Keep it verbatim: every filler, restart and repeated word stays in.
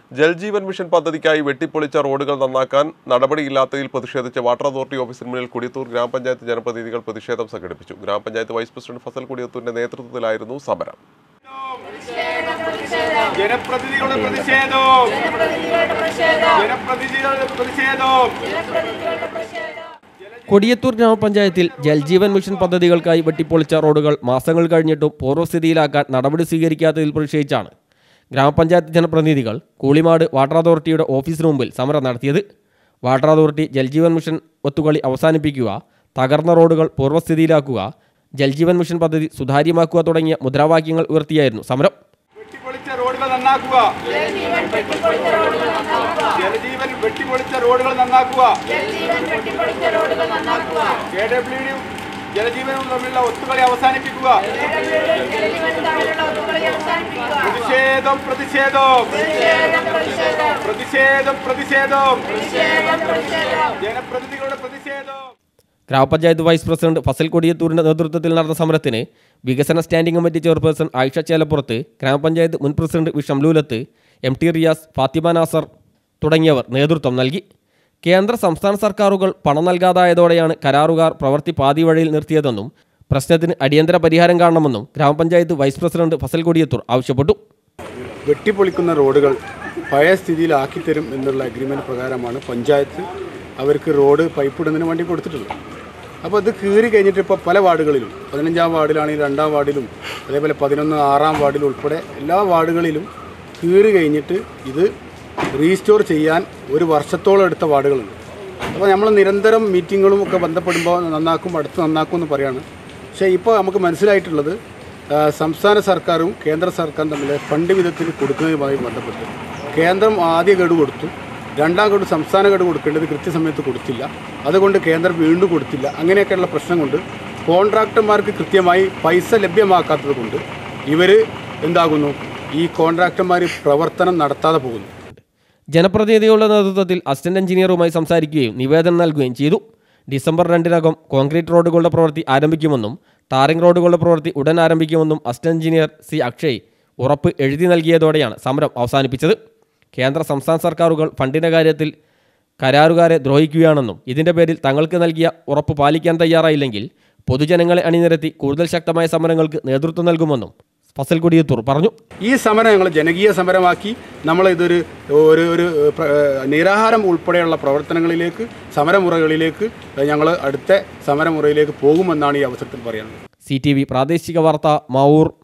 Jal Jeevan mission പദ്ധതിക്കായി വെട്ടിപ്പൊളിച്ച റോഡുകൾ നന്നാക്കാൻ നടപടിയില്ലാത്തതിൽ പ്രതിഷേധിച്ച് വാട്ടർ അതോറിറ്റി ഓഫീസിന് മുന്നിൽ കൊടിയത്തൂർ ഗ്രാമപഞ്ചായത്ത് ജനപ്രതിനിധികൾ പ്രതിഷേധം സംഘടിപ്പിച്ചു. ഗ്രാമപഞ്ചായത്ത് വൈസ് പ്രസിഡന്റ് ഫസൽ കൊടിയത്തൂരിന്റെ നേതൃത്വത്തിലായിരുന്നു സമരം. ജനപ്രതിനിധികളുടെ പ്രതിഷേധവും ജനപ്രതിനിധികളുടെ പ്രതിഷേധവും കൊടിയത്തൂർ ഗ്രാമപഞ്ചായത്തിൽ ജൽജീവൻ മിഷൻ പദ്ധതികൾക്കായി വെട്ടിപ്പൊളിച്ച റോഡുകൾ മാസങ്ങൾ കഴിഞ്ഞിട്ടും പൂർവ്വസ്ഥിതിയിലാക്കാൻ നടപടി സ്വീകരിക്കാത്തതിൽ പ്രതിഷേധിച്ചാണ് ഗ്രാമപഞ്ചായത്ത് ജനപ്രതിനിധികൾ കൂളിമാട് വാട്ടർ അതോറിറ്റിയുടെ ഓഫീസിന് മുമ്പിൽ സമരം നടത്തിയത്. വാട്ടർ അതോറിറ്റി ജൽജീവൻ മിഷൻ ഒത്തുകളി അവസാനിപ്പിക്കുക, തകർന്ന റോഡുകൾ പൂർവ്വസ്ഥിതിയിലാക്കുക, ജൽജീവൻ മിഷൻ പദ്ധതി സുതാര്യമാക്കുക തുടങ്ങിയ മുദ്രാവാക്യങ്ങൾ ഉയർത്തിയായിരുന്നു സമരം. വെട്ടിപ്പൊളിച്ച റോഡുകൾ നന്നാക്കുക, ജലജീവൻ വെട്ടിപ്പൊളിച്ച റോഡുകൾ നന്നാക്കുക, കെ ഡബ്ല്യു ഡി ജലജീവനും തമ്മിലുള്ള ഒത്തുകളി അവസാനിപ്പിക്കുക. പ്രതിഷേധം പ്രതിഷേധം പ്രതിഷേധം പ്രതിഷേധം ജനപ്രതിനിധികളുടെ പ്രതിഷേധം. ഗ്രാമപഞ്ചായത്ത് വൈസ് പ്രസിഡന്റ് ഫസൽ കൊടിയത്തൂരിന്റെ നേതൃത്വത്തിൽ നടന്ന സമരത്തിന് വികസന സ്റ്റാൻഡിംഗ് കമ്മിറ്റി ചെയർപേഴ്സൺ ആയിഷ ചേലപ്പുറത്ത്, ഗ്രാമപഞ്ചായത്ത് മുൻ president V Shamlulath, M T Riyas, Fathima Nasar തുടങ്ങിയവർ നേതൃത്വം നൽകി. കേന്ദ്ര സംസ്ഥാന സർക്കാരുകൾ പണം നൽകാതായതോടെയാണ് കരാറുകാർ പ്രവൃത്തി പാതി വഴിയിൽ നിർത്തിയതെന്നും പ്രശ്നത്തിന് അടിയന്തര പരിഹാരം കാണണമെന്നും ഗ്രാമപഞ്ചായത്ത് വൈസ് പ്രസിഡന്റ് ഫസൽ കൊടിയത്തൂർ ആവശ്യപ്പെട്ടു. വെട്ടിപ്പൊളിക്കുന്ന റോഡുകൾ പഴയ സ്ഥിതിയിലാക്കിത്തരും എന്നുള്ള അഗ്രിമെൻറ്റ് പ്രകാരമാണ് പഞ്ചായത്ത് അവർക്ക് റോഡ് പൈപ്പിടുന്നതിന് വേണ്ടി കൊടുത്തിട്ടുള്ളത്. അപ്പോൾ അത് കീറി കഴിഞ്ഞിട്ട് ഇപ്പോൾ പല വാർഡുകളിലും, പതിനഞ്ചാം വാർഡിലാണെങ്കിൽ രണ്ടാം വാർഡിലും അതേപോലെ പതിനൊന്ന് ആറാം വാർഡിലും ഉൾപ്പെടെ എല്ലാ വാർഡുകളിലും കീറി കഴിഞ്ഞിട്ട് ഇത് റീസ്റ്റോർ ചെയ്യാൻ ഒരു വർഷത്തോളം എടുത്ത വാർഡുകളുണ്ട്. അപ്പോൾ നമ്മൾ നിരന്തരം മീറ്റിങ്ങുകളും ഒക്കെ ബന്ധപ്പെടുമ്പോൾ നന്നാക്കും അടുത്ത് നന്നാക്കും എന്ന് പറയാണ്. പക്ഷേ ഇപ്പോൾ നമുക്ക് മനസ്സിലായിട്ടുള്ളത് സംസ്ഥാന സർക്കാരും കേന്ദ്ര സർക്കാരും തമ്മിൽ ഫണ്ട് വിധത്തിൽ കൊടുക്കുന്നതുമായി ബന്ധപ്പെട്ട് കേന്ദ്രം ആദ്യ ഗഡു കൊടുത്തു, രണ്ടാം ഗഡു സംസ്ഥാന ഗഡു കൊടുക്കേണ്ടത് കൃത്യസമയത്ത് കൊടുത്തില്ല, അതുകൊണ്ട് കേന്ദ്രം വീണ്ടും കൊടുത്തില്ല. അങ്ങനെയൊക്കെയുള്ള പ്രശ്നം കൊണ്ട് കോൺട്രാക്ടർമാർക്ക് കൃത്യമായി പൈസ ലഭ്യമാക്കാത്തത് കൊണ്ട് ഇവർ എന്താകുന്നു, ഈ കോൺട്രാക്ടർമാർ പ്രവർത്തനം നടത്താതെ പോകുന്നു. ജനപ്രതിനിധികളുടെ നേതൃത്വത്തിൽ അസിസ്റ്റന്റ് എഞ്ചിനീയറുമായി സംസാരിക്കുകയും നിവേദനം നൽകുകയും ചെയ്തു. ഡിസംബർ രണ്ടിനകം കോൺക്രീറ്റ് റോഡുകളുടെ പ്രവൃത്തി ആരംഭിക്കുമെന്നും ടാറിംഗ് റോഡുകളുടെ പ്രവൃത്തി ഉടൻ ആരംഭിക്കുമെന്നും അസിസ്റ്റന്റ് എഞ്ചിനീയർ സി അക്ഷയ് ഉറപ്പ് എഴുതി നൽകിയതോടെയാണ് സമരം അവസാനിപ്പിച്ചത്. കേന്ദ്ര സംസ്ഥാന സർക്കാരുകൾ ഫണ്ടിൻ്റെ കാര്യത്തിൽ കരാറുകാരെ ദ്രോഹിക്കുകയാണെന്നും ഇതിൻ്റെ പേരിൽ തങ്ങൾക്ക് നൽകിയ ഉറപ്പ് പാലിക്കാൻ തയ്യാറായില്ലെങ്കിൽ പൊതുജനങ്ങളെ അണിനിരത്തി കൂടുതൽ ശക്തമായ സമരങ്ങൾക്ക് നേതൃത്വം നൽകുമെന്നും ഫസൽ കൊടിയത്തൂർ പറഞ്ഞു. ഈ സമരം ഞങ്ങൾ ജനകീയ സമരമാക്കി നമ്മൾ ഇതൊരു ഒരു ഒരു നിരാഹാരം ഉൾപ്പെടെയുള്ള പ്രവർത്തനങ്ങളിലേക്ക്, സമരമുറകളിലേക്ക് ഞങ്ങൾ അടുത്ത സമരമുറയിലേക്ക് പോകുമെന്നാണ് ഈ അവസരത്തിൽ പറയുന്നത്. സി ടി വി പ്രാദേശിക വാർത്ത മാവൂർ.